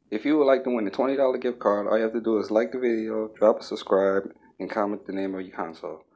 If you would like to win a $20 gift card, all you have to do is like the video, drop a subscribe, and comment the name of your console.